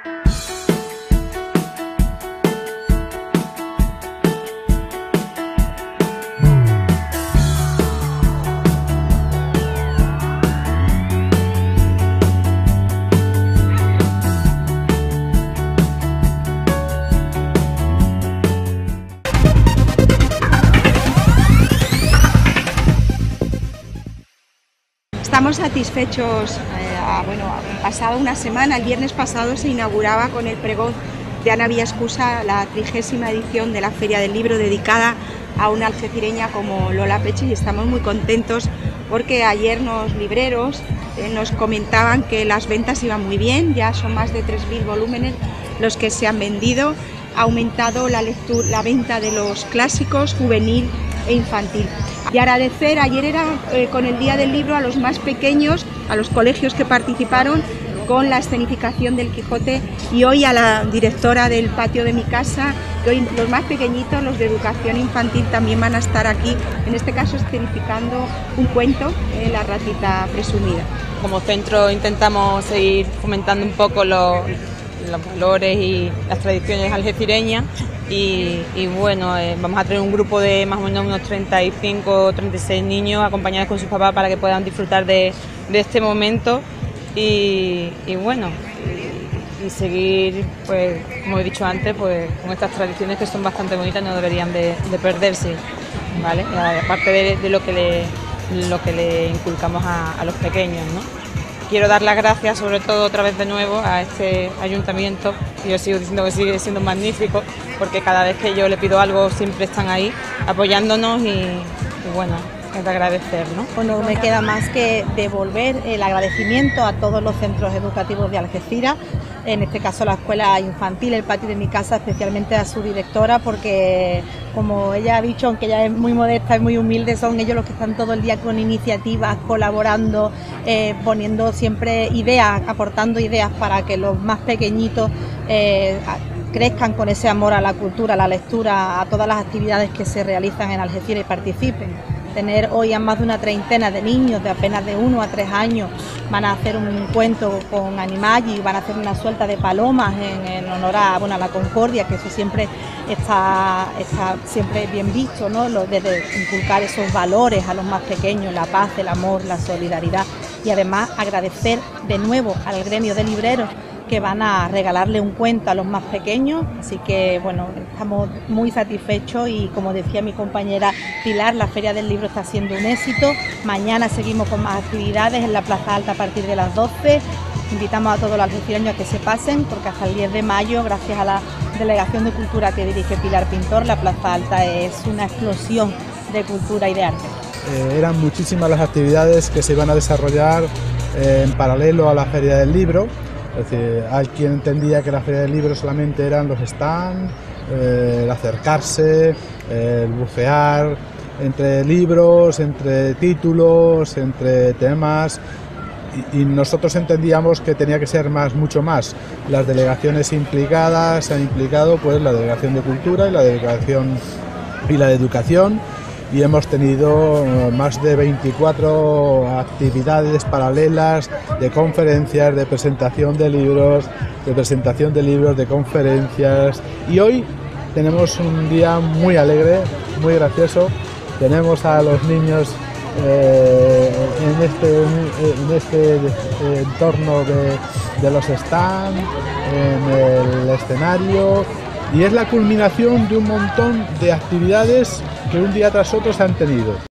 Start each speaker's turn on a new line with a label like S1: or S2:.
S1: Estamos satisfechos. Pasada una semana, el viernes pasado, se inauguraba con el pregón de Ana Villaescusa la 30ª edición de la Feria del Libro, dedicada a una algecireña como Lola Peche, y estamos muy contentos porque ayer los libreros nos comentaban que las ventas iban muy bien. Ya son más de 3.000 volúmenes los que se han vendido. Ha aumentado la venta de los clásicos, juvenil e infantil. Y agradecer, ayer era con el Día del Libro, a los más pequeños, a los colegios que participaron con la escenificación del Quijote, y hoy a la directora del patio de mi casa, que hoy los más pequeñitos, los de educación infantil, también van a estar aquí, en este caso escenificando un cuento, La ratita presumida.
S2: Como centro intentamos seguir fomentando un poco los valores y las tradiciones algecireñas. Y bueno, vamos a tener un grupo de más o menos unos 35 o 36 niños acompañados con sus papás para que puedan disfrutar de este momento y bueno, y seguir, pues como he dicho antes, pues con estas tradiciones que son bastante bonitas, no deberían de perderse, ¿vale? Aparte de lo que le inculcamos a los pequeños, ¿no? Quiero dar las gracias, sobre todo otra vez de nuevo, a este ayuntamiento, y yo sigo diciendo que sigue siendo magnífico, porque cada vez que yo le pido algo siempre están ahí apoyándonos y bueno, es de agradecer, ¿no?
S3: Bueno, me queda más que devolver el agradecimiento a todos los centros educativos de Algeciras, en este caso la escuela infantil, el patio de mi casa, especialmente a su directora, porque como ella ha dicho, aunque ella es muy modesta y muy humilde, son ellos los que están todo el día con iniciativas, colaborando, poniendo siempre ideas, aportando ideas para que los más pequeñitos crezcan con ese amor a la cultura, a la lectura, a todas las actividades que se realizan en Algeciras y participen. Tener hoy a más de una treintena de niños de apenas de 1 a 3 años, van a hacer un cuento con Animagi, van a hacer una suelta de palomas en honor a la concordia, que eso siempre está siempre bien visto, ¿no? Desde inculcar esos valores a los más pequeños, la paz, el amor, la solidaridad, y además agradecer de nuevo al gremio de libreros que van a regalarle un cuento a los más pequeños, así que bueno, estamos muy satisfechos y como decía mi compañera Pilar, la Feria del Libro está siendo un éxito. Mañana seguimos con más actividades en la Plaza Alta a partir de las 12. Invitamos a todos los algecireños a que se pasen, porque hasta el 10 de mayo, gracias a la Delegación de Cultura que dirige Pilar Pintor, la Plaza Alta es una explosión de cultura y de arte.
S4: Eran muchísimas las actividades que se iban a desarrollar en paralelo a la Feria del Libro. Es decir, hay quien entendía que la Feria del Libro solamente eran los stands, el acercarse, el bucear entre libros, entre títulos, entre temas, y nosotros entendíamos que tenía que ser mucho más. Las delegaciones implicadas han implicado pues la Delegación de Cultura y la Delegación y la de Educación, y hemos tenido más de 24 actividades paralelas de conferencias, de presentación de libros, de conferencias, y hoy tenemos un día muy alegre, muy gracioso. Tenemos a los niños en este entorno de los stands, en el escenario, y es la culminación de un montón de actividades que un día tras otro se han tenido.